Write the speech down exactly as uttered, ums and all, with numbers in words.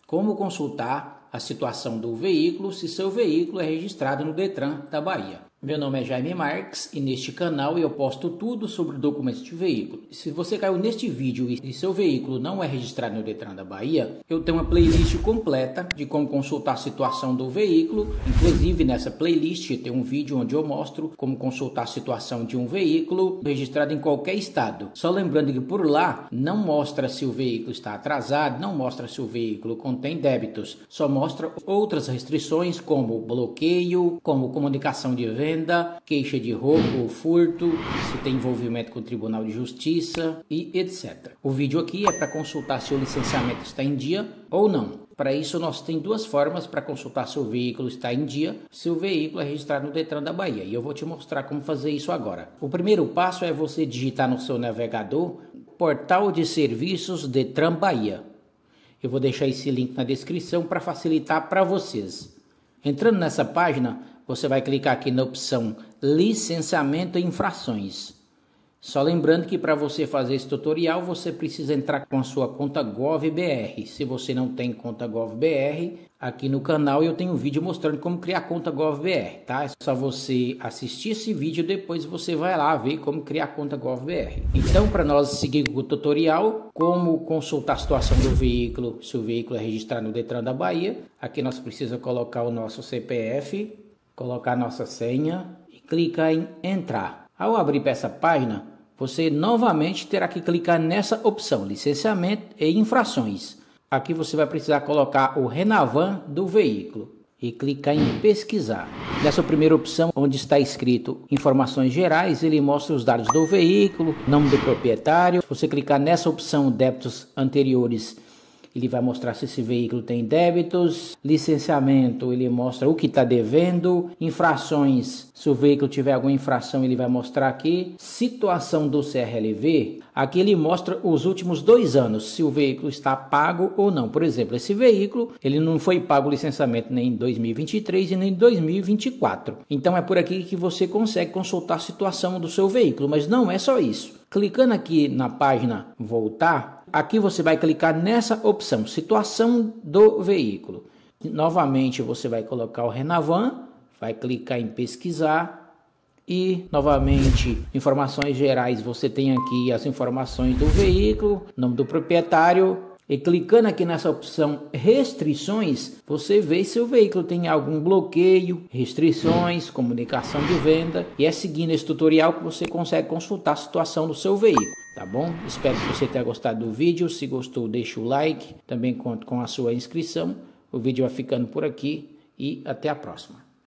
Como consultar a situação do veículo se seu veículo é registrado no Detran da Bahia. Meu nome é Jaime Marques e neste canal eu posto tudo sobre documentos de veículo. Se você caiu neste vídeo e seu veículo não é registrado no Detran da Bahia, eu tenho uma playlist completa de como consultar a situação do veículo. Inclusive nessa playlist tem um vídeo onde eu mostro como consultar a situação de um veículo registrado em qualquer estado. Só lembrando que por lá não mostra se o veículo está atrasado, não mostra se o veículo contém débitos, só mostra outras restrições como bloqueio, como comunicação de venda, Venda, queixa de roubo ou furto, se tem envolvimento com o Tribunal de Justiça e etcétera. O vídeo aqui é para consultar se o licenciamento está em dia ou não. Para isso nós temos duas formas para consultar se o veículo está em dia, se o veículo é registrado no Detran da Bahia. E eu vou te mostrar como fazer isso agora. O primeiro passo é você digitar no seu navegador Portal de Serviços Detran Bahia. Eu vou deixar esse link na descrição para facilitar para vocês. Entrando nessa página, você vai clicar aqui na opção Licenciamento e Infrações. Só lembrando que para você fazer esse tutorial, você precisa entrar com a sua conta GovBR. Se você não tem conta GovBR, aqui no canal eu tenho um vídeo mostrando como criar conta GovBR, tá? É só você assistir esse vídeo e depois você vai lá ver como criar conta GovBR. Então, para nós seguir com o tutorial, como consultar a situação do veículo, se o veículo é registrado no Detran da Bahia, aqui nós precisamos colocar o nosso C P F, colocar nossa senha e clicar em entrar. Ao abrir para essa página, você novamente terá que clicar nessa opção, licenciamento e infrações. Aqui você vai precisar colocar o Renavan do veículo e clicar em pesquisar. Nessa primeira opção, onde está escrito informações gerais, ele mostra os dados do veículo, nome do proprietário. Se você clicar nessa opção débitos anteriores, ele vai mostrar se esse veículo tem débitos. Licenciamento, ele mostra o que está devendo. Infrações, se o veículo tiver alguma infração, ele vai mostrar aqui. Situação do C R L V, aqui ele mostra os últimos dois anos, se o veículo está pago ou não. Por exemplo, esse veículo, ele não foi pago o licenciamento nem em dois mil e vinte e três e nem em dois mil e vinte e quatro. Então é por aqui que você consegue consultar a situação do seu veículo, mas não é só isso. Clicando aqui na página voltar, aqui você vai clicar nessa opção, situação do veículo. Novamente você vai colocar o Renavan, vai clicar em pesquisar e novamente informações gerais, você tem aqui as informações do veículo, nome do proprietário. E clicando aqui nessa opção restrições, você vê se o veículo tem algum bloqueio, restrições, comunicação de venda. E é seguindo esse tutorial que você consegue consultar a situação do seu veículo, tá bom? Espero que você tenha gostado do vídeo. Se gostou, deixa o like. Também conto com a sua inscrição. O vídeo vai ficando por aqui e até a próxima.